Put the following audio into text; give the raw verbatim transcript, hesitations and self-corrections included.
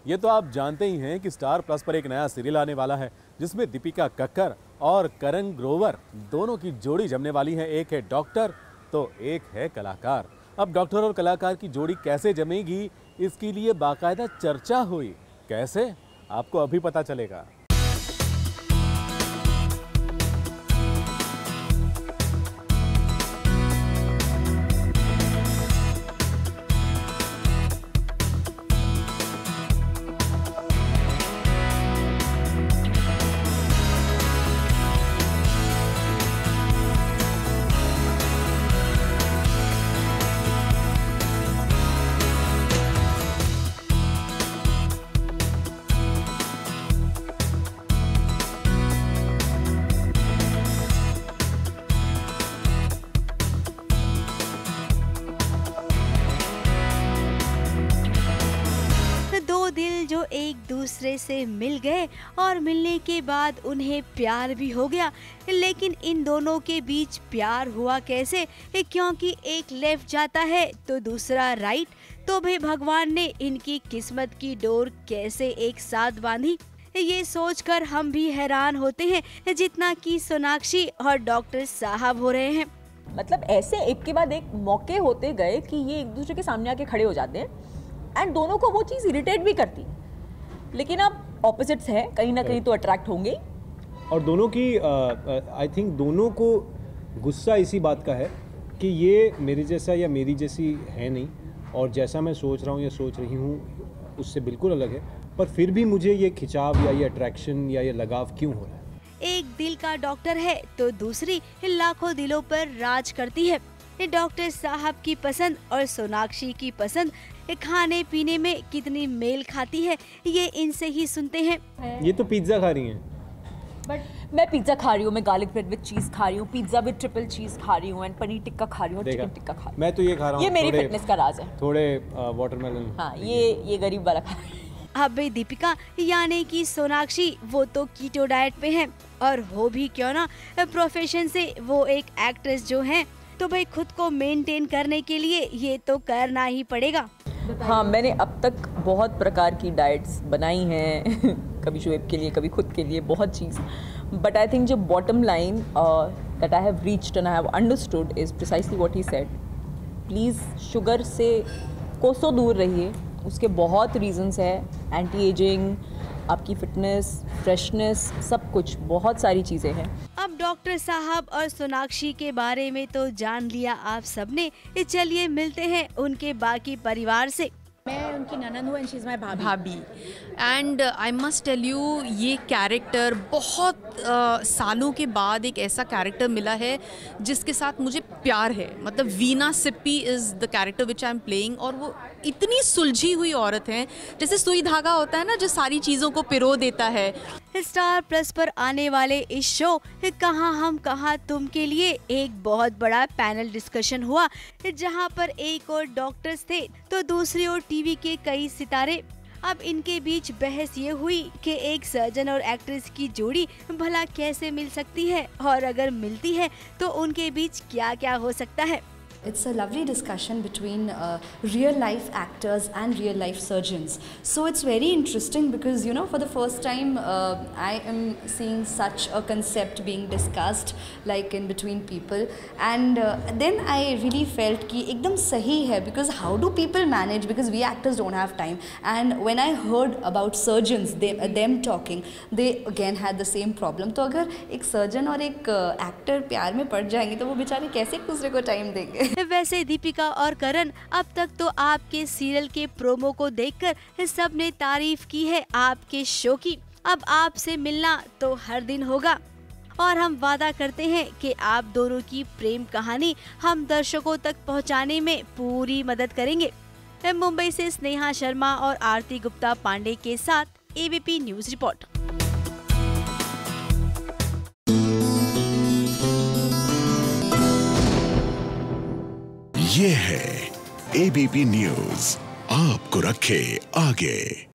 ये तो आप जानते ही हैं कि स्टार प्लस पर एक नया सीरियल आने वाला है जिसमें दीपिका कक्कर और करण ग्रोवर दोनों की जोड़ी जमने वाली है। एक है डॉक्टर तो एक है कलाकार। अब डॉक्टर और कलाकार की जोड़ी कैसे जमेगी, इसके लिए बाकायदा चर्चा हुई। कैसे, आपको अभी पता चलेगा। दो दिल जो एक दूसरे से मिल गए और मिलने के बाद उन्हें प्यार भी हो गया, लेकिन इन दोनों के बीच प्यार हुआ कैसे? क्योंकि एक लेफ्ट जाता है तो दूसरा राइट। तो भाई भगवान ने इनकी किस्मत की डोर कैसे एक साथ बांधी, ये सोचकर हम भी हैरान होते हैं जितना कि सोनाक्षी और डॉक्टर साहब हो रहे हैं। मतलब ऐसे एक के बाद एक मौके होते गए कि ये एक दूसरे के सामने आके खड़े हो जाते हैं एंड दोनों को वो चीज़ इरिटेट भी करती है, लेकिन अब ऑपोजिट्स हैं, कहीं ना कहीं तो अट्रैक्ट होंगे। और दोनों की आई थिंक दोनों को गुस्सा इसी बात का है कि ये मेरे जैसा या मेरी जैसी है नहीं, और जैसा मैं सोच रहा हूँ या सोच रही हूँ उससे बिल्कुल अलग है, पर फिर भी मुझे ये खिंचाव या ये अट्रैक्शन या ये लगाव क्यों हो रहा है। एक दिल का डॉक्टर है तो दूसरी लाखों दिलों पर राज करती है। डॉक्टर साहब की पसंद और सोनाक्षी की पसंद खाने पीने में कितनी मेल खाती है, ये इनसे ही सुनते हैं। ये तो पिज्जा खा रही हैं। बट मैं पिज्जा खा रही हूँ, मैं गार्लिक ब्रेड विद चीज खा रही हूँ, पिज्जा विद ट्रिपल चीज खा रही हूँ एंड पनीर टिक्का खा रही हूँ, चिकन टिक्का खा रही हूँ। मैं तो ये खा रहा हूँ, ये मेरी फिटनेस का राज है। थोड़े वाटरमेलन। हाँ, ये ये गरीब वाला खा रही है। अब भाई दीपिका यानी कि सोनाक्षी वो तो कीटो डाइट पे है, और हो भी क्यों ना, प्रोफेशन से वो एक एक्ट्रेस जो है, तो भाई खुद को मेंटेन करने के लिए ये तो करना ही पड़ेगा। हाँ, मैंने अब तक बहुत प्रकार की डाइट्स बनाई हैं कभी शुएब के लिए, कभी खुद के लिए, बहुत चीज़। बट आई थिंक जो bottom line that I have reached and I have understood is precisely what he said. Please sugar से कोसों दूर रहिए, उसके बहुत रीजंस है, एंटी एजिंग, आपकी फिटनेस, फ्रेशनेस, सब कुछ, बहुत सारी चीज़ें हैं। अब डॉक्टर साहब और सोनाक्षी के बारे में तो जान लिया आप सबने, चलिए मिलते हैं उनके बाकी परिवार से। मैं उनकी ननद हूँ एंड शी इज़ माय भाभी। भाभी and I must tell you, ये कैरेक्टर बहुत uh, सालों के बाद एक ऐसा कैरेक्टर मिला है जिसके साथ मुझे प्यार है। मतलब Veena Sippy is the character which I am playing, और वो इतनी सुलझी हुई औरत है, जैसे सुई धागा होता है ना जो सारी चीज़ों को पिरो देता है। स्टार प्लस पर आने वाले इस शो कहाँ हम कहाँ तुम के लिए एक बहुत बड़ा पैनल डिस्कशन हुआ, जहाँ पर एक और डॉक्टर्स थे तो दूसरी ओर टीवी के कई सितारे। अब इनके बीच बहस ये हुई कि एक सर्जन और एक्ट्रेस की जोड़ी भला कैसे मिल सकती है, और अगर मिलती है तो उनके बीच क्या क्या हो सकता है। It's a lovely discussion between uh, real life actors and real life surgeons. So it's very interesting because, you know, for the first time uh, I am seeing such a concept being discussed like in between people, and uh, then I really felt कि एकदम सही है, because how do people manage, because we actors don't have time. And when I heard about surgeons, they, uh, them talking, they again had the same problem. तो अगर एक surgeon और एक actor प्यार में पड़ जाएंगे तो वो बेचारे कैसे एक दूसरे को टाइम देंगे। वैसे दीपिका और करण अब तक तो आपके सीरियल के प्रोमो को देखकर सबने तारीफ की है आपके शो की। अब आपसे मिलना तो हर दिन होगा, और हम वादा करते हैं कि आप दोनों की प्रेम कहानी हम दर्शकों तक पहुंचाने में पूरी मदद करेंगे। मुंबई से स्नेहा शर्मा और आरती गुप्ता पांडे के साथ एबीपी न्यूज रिपोर्ट। ये है एबीपी न्यूज़, आपको रखे आगे।